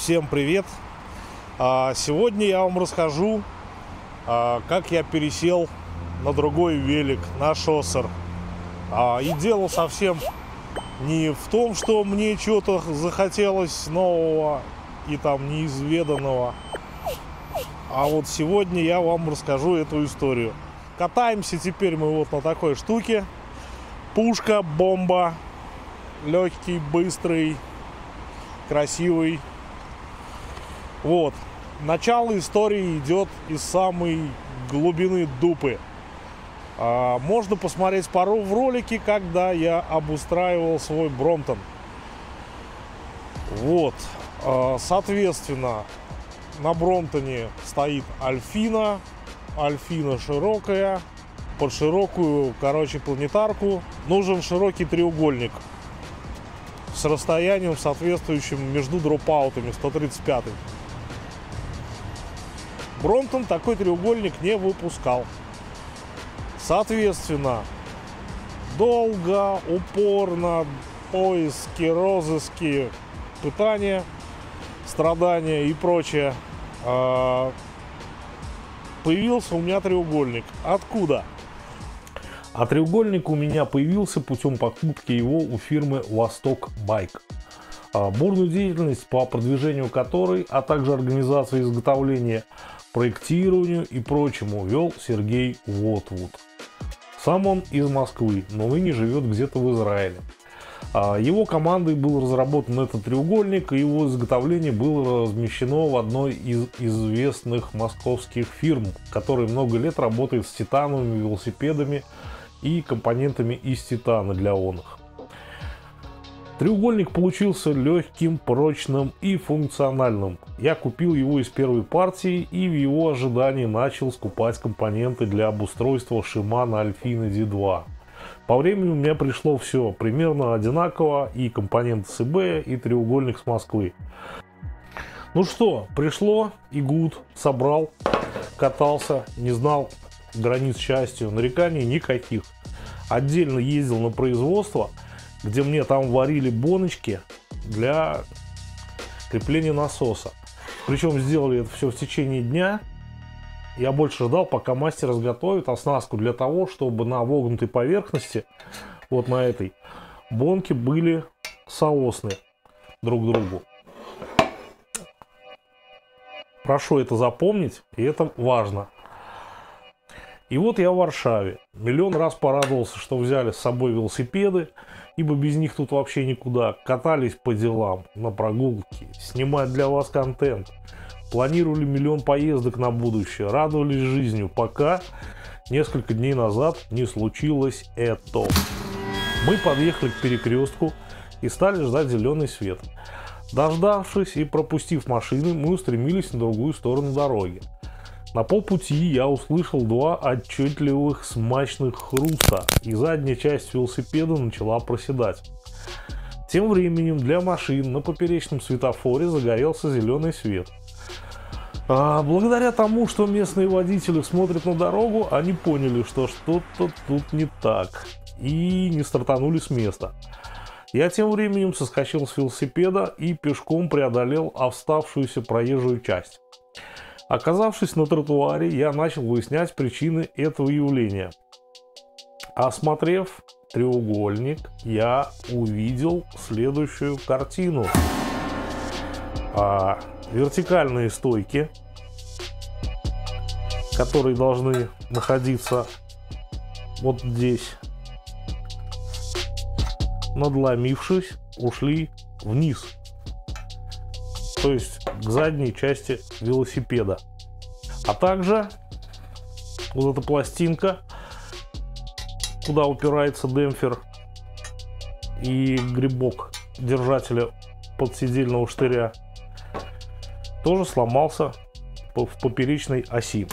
Всем привет! Сегодня я вам расскажу, как я пересел на другой велик, на шоссер. И дело совсем не в том, что мне что-то захотелось нового и там неизведанного. А вот сегодня я вам расскажу эту историю. Катаемся теперь мы вот на такой штуке. Пушка, бомба. Легкий, быстрый, красивый. Вот. Начало истории идет из самой глубины дупы. Можно посмотреть пару в ролике, когда я обустраивал свой Бромтон. Вот. Соответственно, на Бромтоне стоит Альфина. Альфина широкая. Под широкую, планетарку нужен широкий треугольник с расстоянием соответствующим между дропаутами 135. Бромтон такой треугольник не выпускал. Соответственно, долго, упорно, поиски, розыски, пытания, страдания и прочее, появился у меня треугольник. Откуда? А треугольник у меня появился путем покупки его у фирмы Восток Байк, бурную деятельность по продвижению которой, а также организации изготовления, проектированию и прочему вел Сергей Уотвуд. Сам он из Москвы, но ныне живет где-то в Израиле. Его командой был разработан этот треугольник, и его изготовление было размещено в одной из известных московских фирм, которая много лет работает с титановыми велосипедами и компонентами из титана для оных. Треугольник получился легким, прочным и функциональным. Я купил его из первой партии и в его ожидании начал скупать компоненты для обустройства Shimano Alpina D2. По времени у меня пришло все примерно одинаково: и компоненты с eBay, и треугольник с Москвы. Ну что, пришло, и гуд, собрал, катался, не знал границ счастья, нареканий никаких. Отдельно ездил на производство, где мне там варили боночки для крепления насоса. Причем сделали это все в течение дня. Я больше ждал, пока мастер изготовит оснастку для того, чтобы на вогнутой поверхности, вот на этой, бонки были соосны друг к другу. Прошу это запомнить, и это важно. И вот я в Варшаве. Миллион раз порадовался, что взяли с собой велосипеды, ибо без них тут вообще никуда. Катались по делам, на прогулки, снимать для вас контент. Планировали миллион поездок на будущее, радовались жизнью, пока несколько дней назад не случилось это. Мы подъехали к перекрестку и стали ждать зеленый свет. Дождавшись и пропустив машины, мы устремились на другую сторону дороги. На полпути я услышал два отчетливых смачных хруста, и задняя часть велосипеда начала проседать. Тем временем для машин на поперечном светофоре загорелся зеленый свет. Благодаря тому, что местные водители смотрят на дорогу, они поняли, что что-то тут не так, и не стартанули с места. Я тем временем соскочил с велосипеда и пешком преодолел оставшуюся проезжую часть. Оказавшись на тротуаре, я начал выяснять причины этого явления. Осмотрев треугольник, я увидел следующую картину. Вертикальные стойки, которые должны находиться вот здесь, надломившись, ушли вниз. То есть к задней части велосипеда. А также вот эта пластинка, куда упирается демпфер и грибок держателя подседельного штыря, тоже сломался в поперечной оси.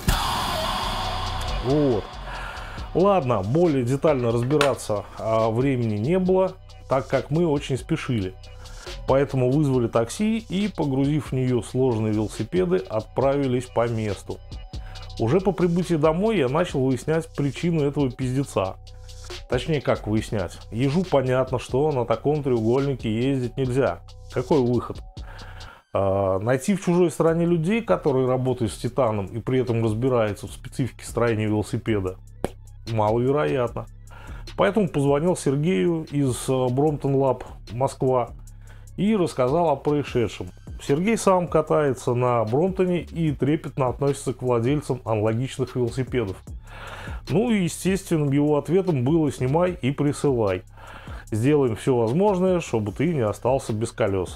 Вот. Ладно, более детально разбираться времени не было, так как мы очень спешили. Поэтому вызвали такси и, погрузив в нее сложные велосипеды, отправились по месту. Уже по прибытии домой я начал выяснять причину этого пиздеца. Точнее, как выяснять. Ежу понятно, что на таком треугольнике ездить нельзя. Какой выход? Найти в чужой стране людей, которые работают с титаном и при этом разбираются в специфике строения велосипеда, маловероятно. Поэтому позвонил Сергею из Brompton Lab Москва и рассказал о происшедшем. Сергей сам катается на Бромптоне и трепетно относится к владельцам аналогичных велосипедов. Ну и естественным его ответом было: снимай и присылай. Сделаем все возможное, чтобы ты не остался без колес.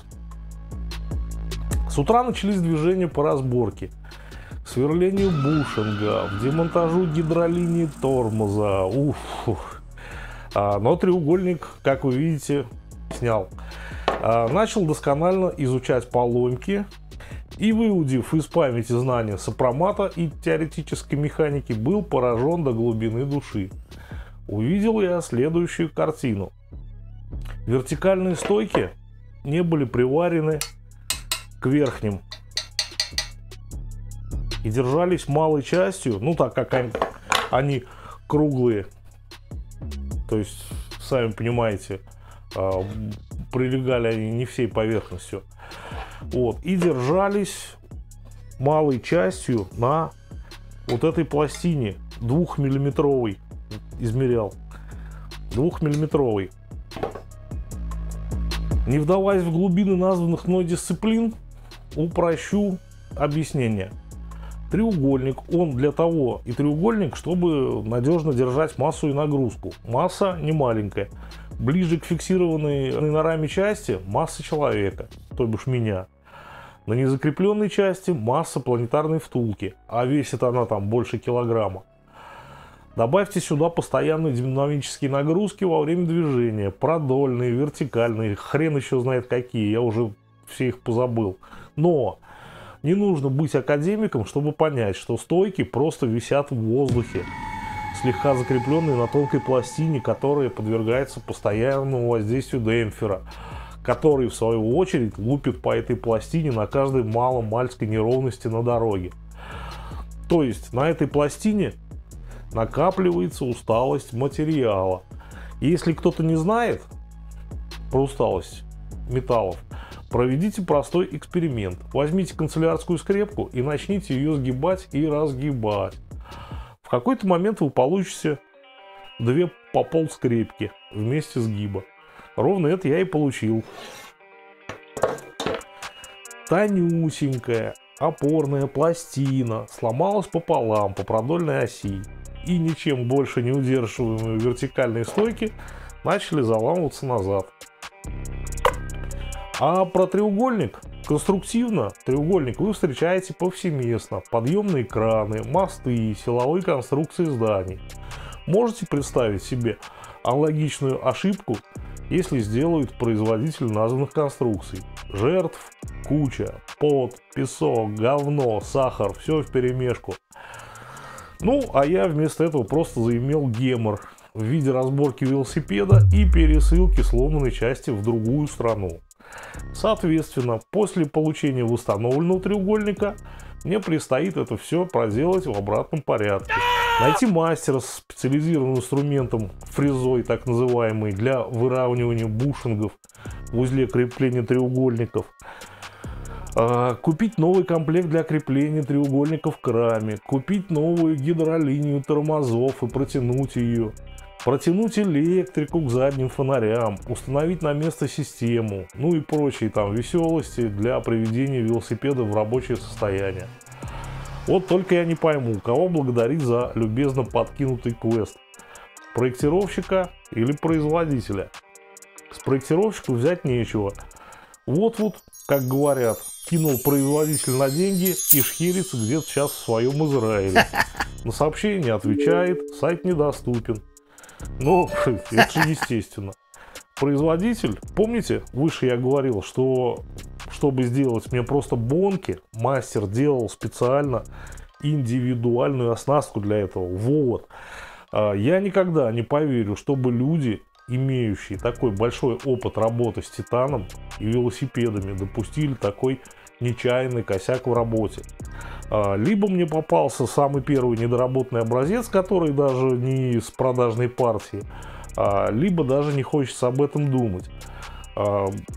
С утра начались движения по разборке, сверлению бушинга, демонтажу гидролинии тормоза. Но треугольник, как вы видите, снял. Начал досконально изучать поломки и, выудив из памяти знания сопромата и теоретической механики, был поражен до глубины души. Увидел я следующую картину. Вертикальные стойки не были приварены к верхним и держались малой частью, ну так как они круглые, то есть, сами понимаете, прилегали они не всей поверхностью, вот, и держались малой частью на вот этой пластине 2-миллиметровой, измерял, 2-миллиметровой. Не вдаваясь в глубины названных мной дисциплин, упрощу объяснение. Треугольник, он для того и треугольник, чтобы надежно держать массу и нагрузку. Масса не маленькая. Ближе к фиксированной на раме части масса человека, то бишь меня. На незакрепленной части масса планетарной втулки, а весит она там больше килограмма. Добавьте сюда постоянные динамические нагрузки во время движения, продольные, вертикальные, хрен еще знает какие, я уже все их позабыл. Но не нужно быть академиком, чтобы понять, что стойки просто висят в воздухе, слегка закрепленные на тонкой пластине, которая подвергается постоянному воздействию демпфера, который, в свою очередь, лупит по этой пластине на каждой маломальской неровности на дороге. То есть на этой пластине накапливается усталость материала. И если кто-то не знает про усталость металлов, проведите простой эксперимент. Возьмите канцелярскую скрепку и начните ее сгибать и разгибать. В какой-то момент вы получите 2 по пол скрепки вместе сгиба. Ровно это я и получил. Тонюсенькая опорная пластина сломалась пополам по продольной оси, и ничем больше не удерживаемые вертикальные стойки начали заламываться назад. А про треугольник? Конструктивно треугольник вы встречаете повсеместно. Подъемные краны, мосты, силовые конструкции зданий. Можете представить себе аналогичную ошибку, если сделают производитель названных конструкций. Жертв куча, пот, песок, говно, сахар, все вперемешку. Ну, а я вместо этого просто заимел гемор в виде разборки велосипеда и пересылки сломанной части в другую страну. Соответственно, после получения восстановленного треугольника мне предстоит это все проделать в обратном порядке. Найти мастера с специализированным инструментом, фрезой так называемый, для выравнивания бушингов в узле крепления треугольников. Купить новый комплект для крепления треугольников к раме. Купить новую гидролинию тормозов и протянуть ее. Протянуть электрику к задним фонарям. Установить на место систему. Ну и прочие там веселости для приведения велосипеда в рабочее состояние. Вот только я не пойму, кого благодарить за любезно подкинутый квест. Проектировщика или производителя? С проектировщика взять нечего. Вот-вот, как говорят, кинул производитель на деньги и шхерится где-то сейчас в своем Израиле. На сообщение не отвечает, сайт недоступен. Ну, это же естественно. Производитель, помните, выше я говорил, что чтобы сделать мне просто бонки, мастер делал специально индивидуальную оснастку для этого. Вот. Я никогда не поверю, чтобы люди, имеющие такой большой опыт работы с титаном и велосипедами, допустили такой нечаянный косяк в работе. Либо мне попался самый первый недоработанный образец, который даже не с продажной партии, либо даже не хочется об этом думать.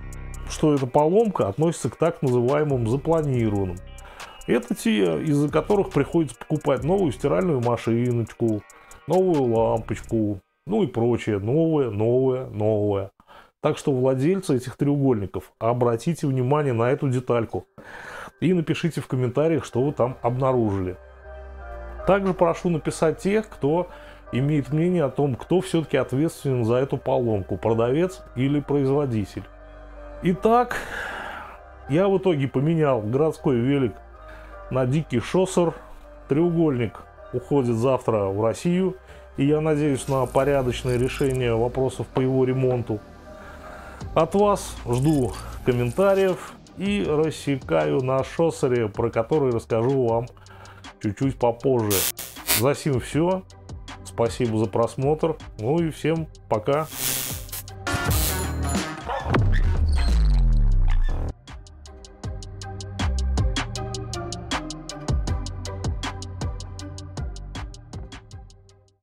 что эта поломка относится к так называемым запланированным. Это те, из-за которых приходится покупать новую стиральную машиночку, новую лампочку, ну и прочее, новое. Так что, владельцы этих треугольников, обратите внимание на эту детальку и напишите в комментариях, что вы там обнаружили. Также прошу написать тех, кто имеет мнение о том, кто все-таки ответственен за эту поломку, продавец или производитель. Итак, я в итоге поменял городской велик на дикий шоссер. Треугольник уходит завтра в Россию, и я надеюсь на порядочное решение вопросов по его ремонту. От вас жду комментариев и рассекаю на шоссере, про который расскажу вам чуть-чуть попозже. За сим все. Спасибо за просмотр. Ну и всем пока.